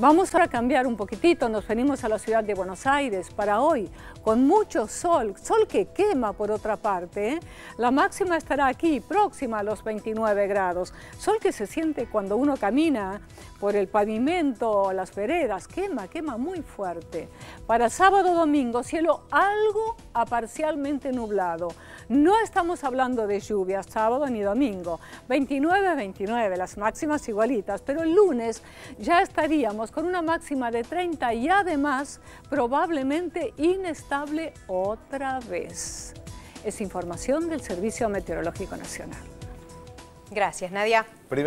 Vamos a cambiar un poquitito, nos venimos a la ciudad de Buenos Aires para hoy, con mucho sol, sol que quema por otra parte, ¿eh? La máxima estará aquí, próxima a los 29 grados, sol que se siente cuando uno camina por el pavimento, las veredas, quema muy fuerte. Para sábado, domingo, cielo algo a parcialmente nublado, no estamos hablando de lluvia sábado ni domingo, 29, las máximas igualitas, pero el lunes ya estaríamos con una máxima de 30 y además probablemente inestable otra vez. Es información del Servicio Meteorológico Nacional. Gracias, Nadia.